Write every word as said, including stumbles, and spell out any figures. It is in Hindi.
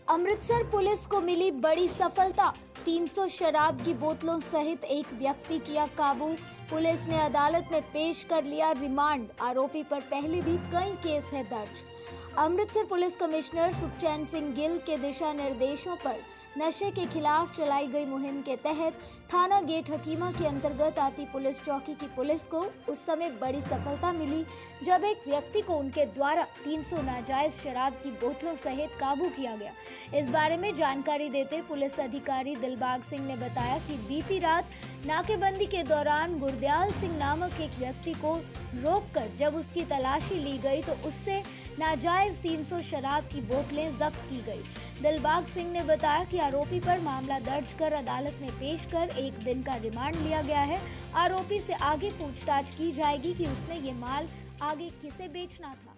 अमृतसर पुलिस को मिली बड़ी सफलता। तीन सौ शराब की बोतलों सहित एक व्यक्ति किया काबू। पुलिस ने अदालत में पेश कर लिया रिमांड। आरोपी पर पहले भी कई केस है दर्ज। अमृतसर पुलिस कमिश्नर सुखचैन सिंह गिल के दिशा निर्देशों पर नशे के खिलाफ चलाई गई मुहिम के तहत थाना गेट हकीमा के अंतर्गत आती पुलिस चौकी की पुलिस को उस समय बड़ी सफलता मिली जब एक व्यक्ति को उनके द्वारा तीन सौ नाजायज शराब की बोतलों सहित काबू किया गया। इस बारे में जानकारी देते पुलिस अधिकारी दिलबाग सिंह ने बताया कि बीती रात नाकेबंदी के दौरान गुरदयाल सिंह नामक एक व्यक्ति को रोककर जब उसकी तलाशी ली गई तो उससे नाजायज तीन सौ शराब की बोतलें जब्त की गई। दिलबाग सिंह ने बताया कि आरोपी पर मामला दर्ज कर अदालत में पेश कर एक दिन का रिमांड लिया गया है। आरोपी से आगे पूछताछ की जाएगी कि उसने ये माल आगे किसे बेचना था।